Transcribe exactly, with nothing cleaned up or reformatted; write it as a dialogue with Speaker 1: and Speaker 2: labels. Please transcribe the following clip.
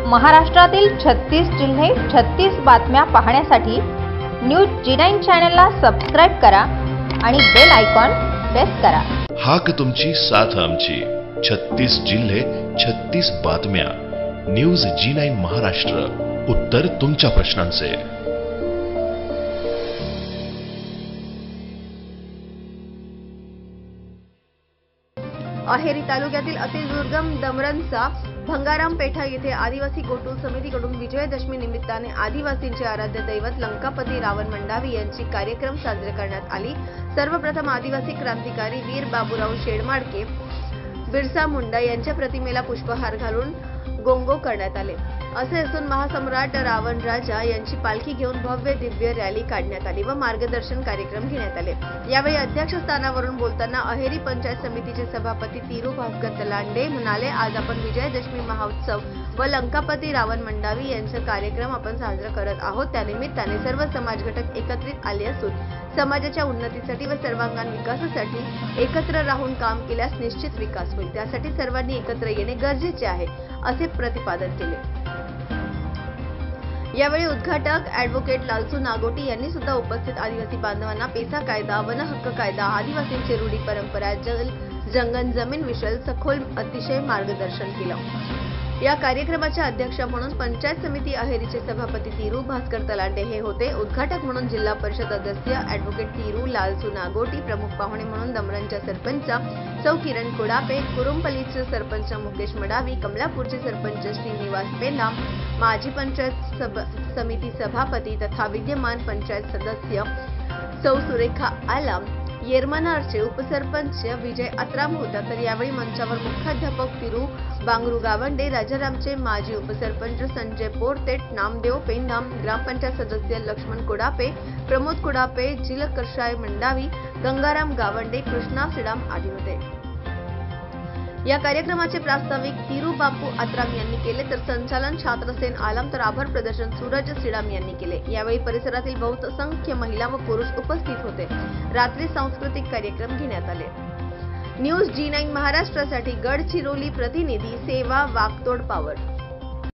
Speaker 1: महाराष्ट्रातील छत्तीस जिल्हे छत्तीस बातम्या पाहण्यासाठी न्यूज जी नाईन चॅनलला सबस्क्राइब करा आणि बेल आयकॉन प्रेस करा।
Speaker 2: हाक तुमची साथ आमची, छत्तीस जिल्हे छत्तीस बातम्या। न्यूज जी नाईन महाराष्ट्र, उत्तर तुमच्या प्रश्नांचे।
Speaker 3: अहेरी तालुक्यातील अतिदुर्गम दमरणचा भंगाराम पेठा येथे आदिवासी गोटू समितीकडून विजयादशमी निमित्ताने आदिवासींचे आराध्य दैवत लंकापती रावण मंडावी यांची कार्यक्रम साजरे करण्यात आली। सर्वप्रथम आदिवासी क्रांतिकारी वीर बाबूराव शेडमाडके बिरसा मुंडा यांच्या प्रतिमेला पुष्पहार घालून गोंगो करण्यात आले। असे असून महासम्राट रावण राजा यांची पालखी घेऊन भव्य दिव्य रॅली काढण्यात आली व मार्गदर्शन कार्यक्रम घेण्यात आले। यावेळी अध्यक्षस्थानावरून बोलताना अहेरी पंचायत समितीचे सभापती तिरू भास्कर तलांडे म्हणाले, आज आपण विजयादशमी महोत्सव व लंकापती रावण मंडावी यांचा कार्यक्रम आपण साजरा करत आहोत। त्यानिमित्ताने सर्व समाज घटक एकत्रित आले असून समाजाच्या उन्नतीसाठी व सर्वांगीण विकासासाठी एकत्र राहून काम केल्यास निश्चित विकास होईल। त्यासाठी सर्वांनी एकत्र येणे गरजेचे आहे, असे प्रतिपादन केले। यावेळी उद्घाटक ॲडव्होकेट लालसू नागोटी यांनी सुद्धा उपस्थित आदिवासी बांधवांना पेसा कायदा, वन हक्क कायदा, आदिवासींची रूढी परंपरा, जल जंगल जमीन विषय सखोल अतिशय मार्गदर्शन केलं। या कार्यक्रमाच्या अध्यक्ष म्हणून पंचायत समिती अहेरीचे सभापती तिरू भास्कर तलांडे हे होते। उद्घाटक म्हणून जिल्हा परिषद सदस्य ॲडव्होकेट तिरू लालसू नागोटी, प्रमुख पाहुणे म्हणून दमरणच्या सरपंच सौ किरण कोडापे, कुरुंपलीचे सरपंच मुकेश मडावी, कमलापूरचे सरपंच श्रीनिवास पेंदा, माजी पंचायत समिती सभापती तथा विद्यमान पंचायत सदस्य सौ सुरेखा आलम, येरमनारचे उपसरपंच विजय अत्राम होता। तर यावेळी मंचावर मुख्याध्यापक तिरू बांगरू गावंडे, राजारामचे माजी उपसरपंच संजय पोरतेट, नामदेव पेंधाम, ग्रामपंचायत सदस्य लक्ष्मण कोडापे, प्रमोद कोडापे, जिलकर्षाय मंडावी, गंगाराम गावंडे, कृष्णा सिडाम आदी होते। या कार्यक्रमाचे प्रास्ताविक तिरू बापू अत्राम यांनी केले, तर संचालन छात्रसेन आलम, तर आभार प्रदर्शन सूरज सिडाम यांनी केले। यावेळी परिसरातील बहुसंख्य महिला व पुरुष उपस्थित होते। रात्री सांस्कृतिक कार्यक्रम घेण्यात आले। न्यूज जी नाईन महाराष्ट्रासाठी गडचिरोली प्रतिनिधी सेवा वाकतोड पावर।